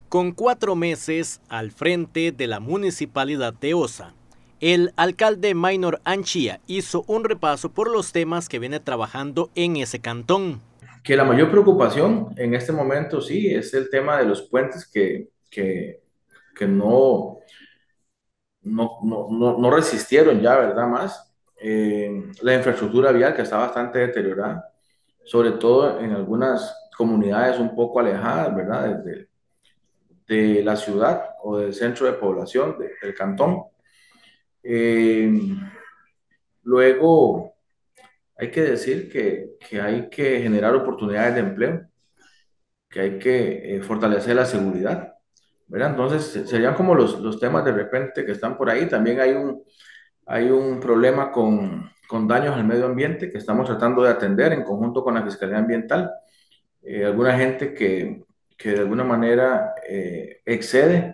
Con 4 meses al frente de la municipalidad de Osa, el alcalde Maynor Anchía hizo un repaso por los temas que viene trabajando en ese cantón. Que la mayor preocupación en este momento sí es el tema de los puentes que no resistieron ya, ¿verdad? Más. La infraestructura vial que está bastante deteriorada, sobre todo en algunas comunidades un poco alejadas, ¿verdad? De la ciudad o del centro de población del cantón. Eh, Luego, hay que decir que hay que generar oportunidades de empleo, que hay que fortalecer la seguridad, ¿verdad? Entonces, serían como los temas de repente que están por ahí. También hay un problema con daños al medio ambiente que estamos tratando de atender en conjunto con la Fiscalía Ambiental. Alguna gente que de alguna manera excede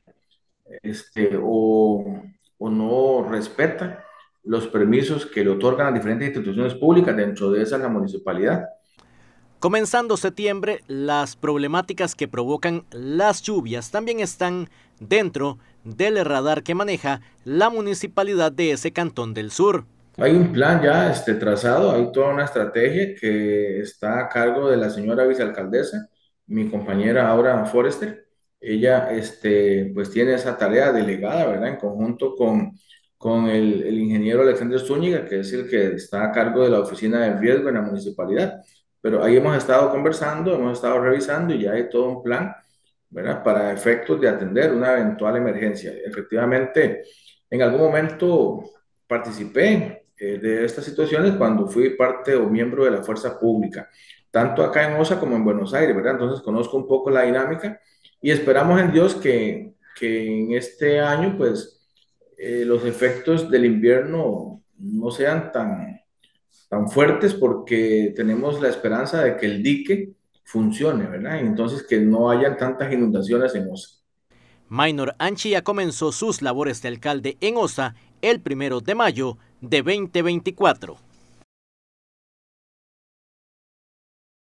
o no respeta los permisos que le otorgan a diferentes instituciones públicas, dentro de esa la municipalidad. Comenzando septiembre, las problemáticas que provocan las lluvias también están dentro del radar que maneja la municipalidad de ese cantón del sur. Hay un plan ya trazado, hay toda una estrategia que está a cargo de la señora vicealcaldesa, mi compañera Aura Forrester. Ella pues tiene esa tarea delegada, ¿verdad? En conjunto con el ingeniero Alexander Zúñiga, que es el que está a cargo de la oficina de riesgo en la municipalidad. Pero ahí hemos estado conversando, hemos estado revisando y ya hay todo un plan, ¿verdad? Para efectos de atender una eventual emergencia. Efectivamente, en algún momento participé de estas situaciones cuando fui parte o miembro de la fuerza pública, tanto acá en Osa como en Buenos Aires, ¿verdad? Entonces conozco un poco la dinámica y esperamos en Dios que en este año, pues, los efectos del invierno no sean tan fuertes, porque tenemos la esperanza de que el dique funcione, ¿verdad? Y entonces que no hayan tantas inundaciones en Osa. Maynor Anchía comenzó sus labores de alcalde en Osa el 1 de mayo de 2024.